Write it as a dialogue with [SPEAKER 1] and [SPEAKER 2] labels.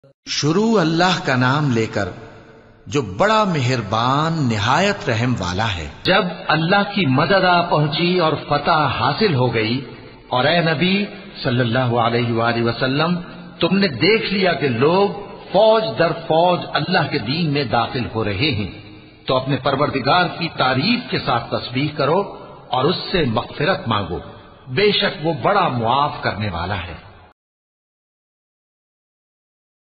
[SPEAKER 1] शुरू अल्लाह का नाम लेकर जो बड़ा मेहरबान निहायत रहम वाला है।
[SPEAKER 2] जब अल्लाह की मदद आ पहुंची और फतह हासिल हो गई और ए नबी सल्लल्लाहु अलैहि वसल्लम, तुमने देख लिया कि लोग फौज दर फौज अल्लाह के दीन में दाखिल हो रहे हैं, तो अपने परवरदिगार की तारीफ के साथ तस्बीह करो और उससे मग़फ़िरत मांगो। बेशक वो बड़ा मुआफ करने वाला है।